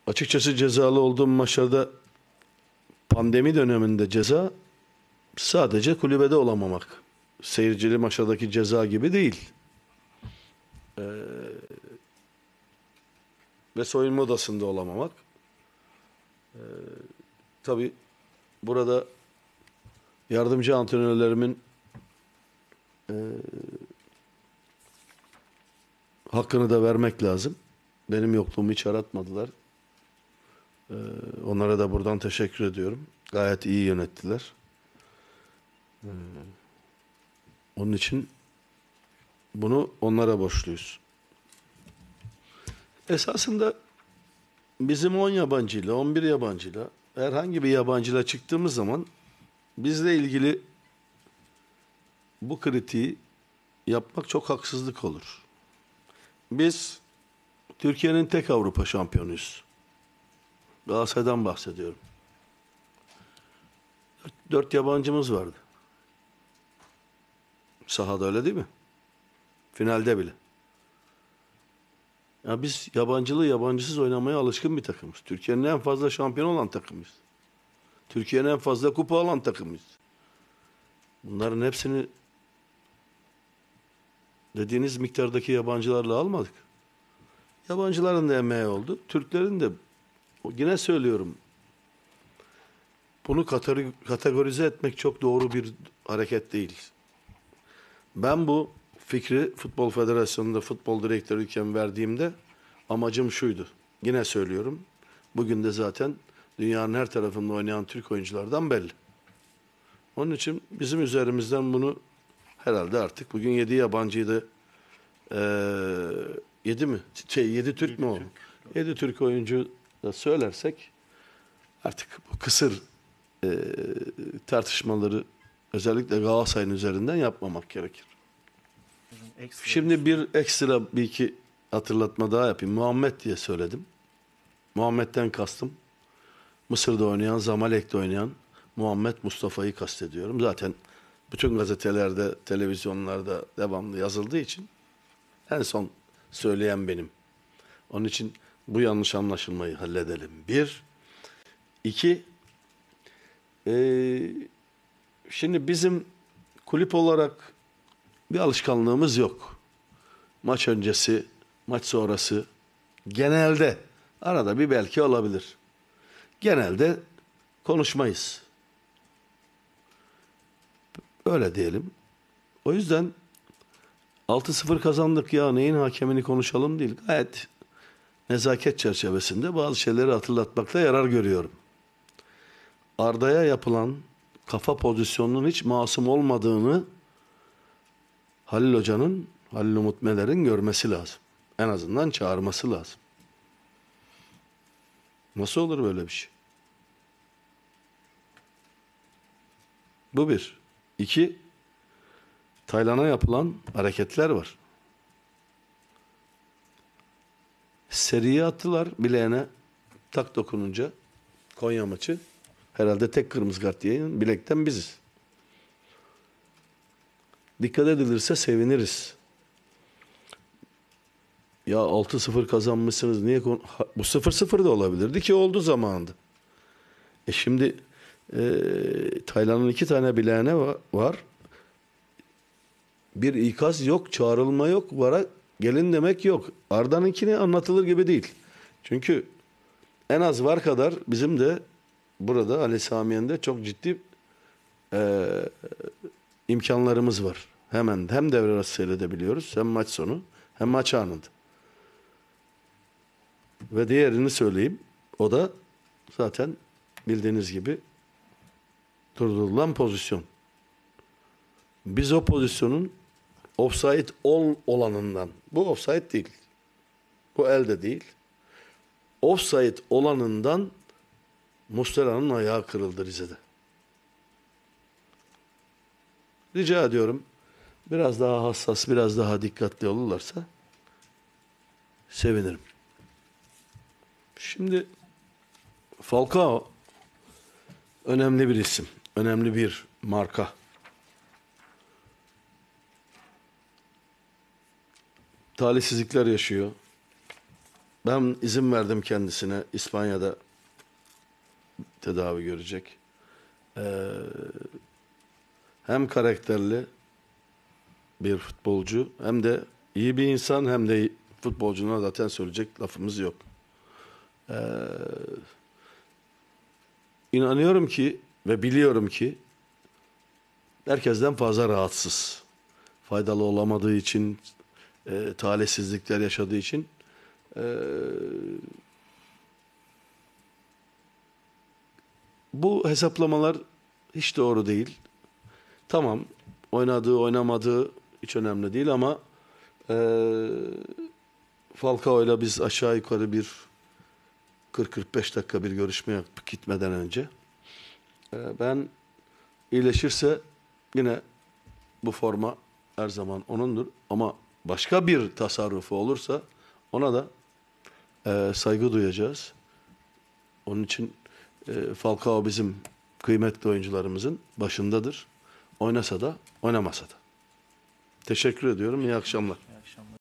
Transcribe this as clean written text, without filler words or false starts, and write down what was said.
Açıkçası cezalı olduğum maçlarda pandemi döneminde ceza sadece kulübede olamamak. Seyircili maçlardaki ceza gibi değil. Ve soyunma odasında olamamak. Tabii burada yardımcı antrenörlerimin hakkını da vermek lazım. Benim yokluğumu hiç aratmadılar. Onlara da buradan teşekkür ediyorum. Gayet iyi yönettiler. Onun için bunu onlara borçluyuz. Esasında bizim 10 yabancıyla, 11 yabancıyla, herhangi bir yabancıyla çıktığımız zaman bizle ilgili bu kritiği yapmak çok haksızlık olur. Biz Türkiye'nin tek Avrupa şampiyonuyuz. Galatasaray'dan bahsediyorum. 4 yabancımız vardı. Sahada öyle değil mi? Finalde bile. Ya biz yabancılı yabancısız oynamaya alışkın bir takımız. Türkiye'nin en fazla şampiyon olan takımıyız. Türkiye'nin en fazla kupa alan takımıyız. Bunların hepsini dediğiniz miktardaki yabancılarla almadık. Yabancıların da emeği oldu. Türklerin de, yine söylüyorum, bunu kategorize etmek çok doğru bir hareket değil. Ben bu fikri Futbol Federasyonu'nda futbol direktörüyken verdiğimde amacım şuydu. Yine söylüyorum. Bugün de zaten dünyanın her tarafında oynayan Türk oyunculardan belli. Onun için bizim üzerimizden bunu herhalde artık bugün 7 yabancıydı. 7 mi? 7 Türk mü o? 7 Türk oyuncu da söylersek artık bu kısır tartışmaları özellikle Galatasaray'ın üzerinden yapmamak gerekir. Şimdi bir ekstra bir iki hatırlatma daha yapayım. Muhammed diye söyledim. Muhammed'den kastım Mısır'da oynayan, Zamalek'te oynayan Muhammed Mustafa'yı kastediyorum. Zaten bütün gazetelerde, televizyonlarda devamlı yazıldığı için en son söyleyen benim. Onun için bu yanlış anlaşılmayı halledelim. Bir. İki. Şimdi bizim kulüp olarak bir alışkanlığımız yok. Maç öncesi, maç sonrası genelde, arada bir belki olabilir. Genelde konuşmayız. Öyle diyelim. O yüzden 6-0 kazandık ya neyin hakemini konuşalım değil. Gayet nezaket çerçevesinde bazı şeyleri hatırlatmakta yarar görüyorum. Arda'ya yapılan kafa pozisyonunun hiç masum olmadığını Halil Hoca'nın, Halil Umut Meler'in görmesi lazım. En azından çağırması lazım. Nasıl olur böyle bir şey? Bu bir. İki, Taylan'a yapılan hareketler var. Seriye attılar bileğine, tak dokununca Konya maçı. Herhalde tek kırmızı kart yiyen bilekten biziz. Dikkat edilirse seviniriz. Ya 6-0 kazanmışsınız niye bu 0-0 da olabilirdi ki oldu zamanında. Şimdi Taylan'ın 2 tane bileğine var. Bir ikaz yok, çağrılma yok, vara gelin demek yok. Arda'nınkini anlatılır gibi değil. Çünkü en az var kadar bizim de burada Ali Samiyen'de çok ciddi imkanlarımız var. Hemen hem devre arası seyredebiliyoruz, hem maç sonu, hem maç anında. Ve diğerini söyleyeyim. O da zaten bildiğiniz gibi durdurulan pozisyon. Biz o pozisyonun offside olanından, bu offside değil, bu elde değil, offside olanından Muslera'nın ayağı kırıldı Rize'de. Rica ediyorum, biraz daha hassas, biraz daha dikkatli olurlarsa sevinirim. Şimdi Falcao önemli bir isim, önemli bir marka. Talihsizlikler yaşıyor. Ben izin verdim kendisine. İspanya'da tedavi görecek. Hem karakterli bir futbolcu, hem de iyi bir insan, hem de futbolcuna zaten söyleyecek lafımız yok. İnanıyorum ki ve biliyorum ki herkesten fazla rahatsız. Faydalı olamadığı için, talihsizlikler yaşadığı için bu hesaplamalar hiç doğru değil. Tamam, oynadığı, oynamadığı hiç önemli değil ama Falcao'yla biz aşağı yukarı bir 40-45 dakika bir görüşme yaptık gitmeden önce. Ben iyileşirse yine bu forma her zaman onundur. Ama başka bir tasarrufu olursa ona da saygı duyacağız. Onun için Falcao bizim kıymetli oyuncularımızın başındadır. Oynasa da oynamasa da. Teşekkür ediyorum. İyi akşamlar. İyi akşamlar.